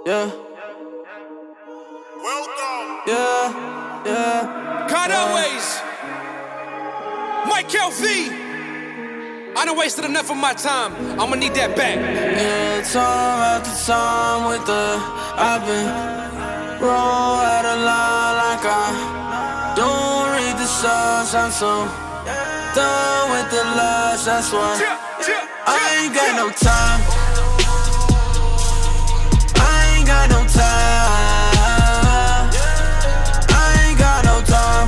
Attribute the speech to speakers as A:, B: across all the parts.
A: Yeah.
B: Welcome.
A: Yeah. Yeah.
B: Cutaways. Mike LV. I done wasted enough of my time. I'ma need that back.
A: Yeah, time after time with the I've been roll out of line like I don't read the signs. I'm so done with the lies. That's why I ain't got no time. I ain't got no time. I ain't got no time.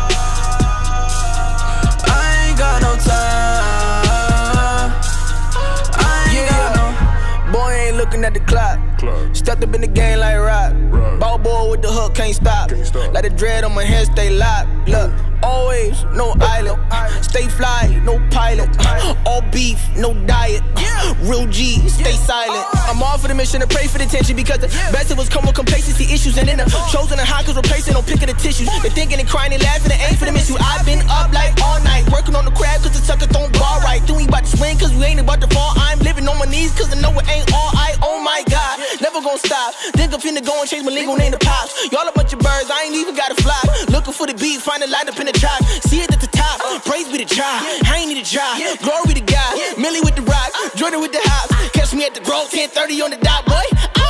A: I ain't got no time. I ain't got no. Boy ain't looking at the clock. Stepped up in the game like rock. Ball boy with the hook, can't stop. Like the dread on my head, stay locked. Look, always, no island. Stay fly, no pilot. All beef, no diet. Real G, stay silent. I'm all for the mission to pray for the tension, because the best of us come with complacency issues. And then the chosen and high cause replacing, don't pick of the tissues. They thinking and crying and laughing and ain't for the miss you. I've been up like all night, working on the crab cause the sucker don't bar right. Then we about to swing cause we ain't about to fall. I'm living on my knees cause I know it ain't all I. Oh my God, never gonna stop. Think I'm finna go and change my legal name to Pops. Y'all a bunch of birds, I ain't even gotta fly. Looking for the beat, find a line up in the tribe. See it at the top, praise be the try. I ain't need to try, glory to God. Millie with the rock, Jordan with the hops. Catch me at the Grove, 10:30 on the dot, boy.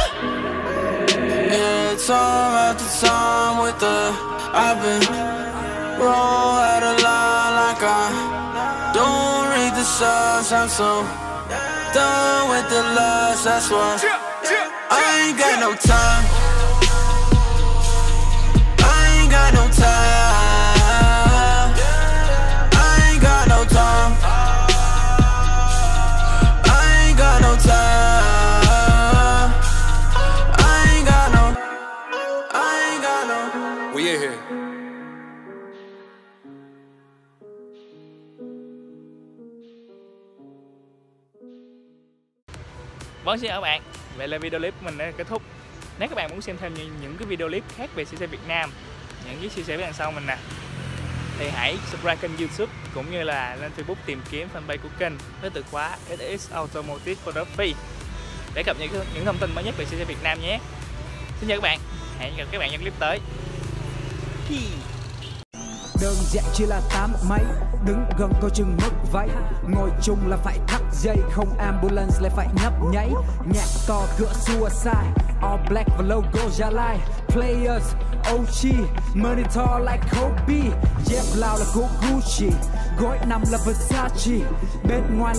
A: Yeah, time after time with the I've been roll out of line like I don't read the signs. I'm so done with the lies. That's why I ain't got no time. I ain't got no time. I ain't got no time. I ain't got no time. I ain't got no. I ain't got no.
B: We in here.
C: Vâng, xin chào các bạn. Vậy là video clip của mình đã kết thúc. Nếu các bạn muốn xem thêm những cái video clip khác về xe Việt Nam, những cái chia sẻ phía đằng sau mình nè, thì hãy subscribe kênh YouTube cũng như là lên Facebook tìm kiếm fanpage của kênh với từ khóa XSX Automotive Photography để cập nhật những thông tin mới nhất về xe Việt Nam nhé. Xin chào các bạn, hẹn gặp các bạn trong clip tới.
D: Đơn giản chỉ là 8 mấy, đứng gần coi chừng mất váy. Ngồi chung là phải thắt dây, không ambulance lại phải nhấp nháy. Nhạc to cửa suicide, all black và logo Gia Lai. Players, OG, monitor like Kobe. Dép lao là của Gucci, gối nằm là Versace. Bên ngoài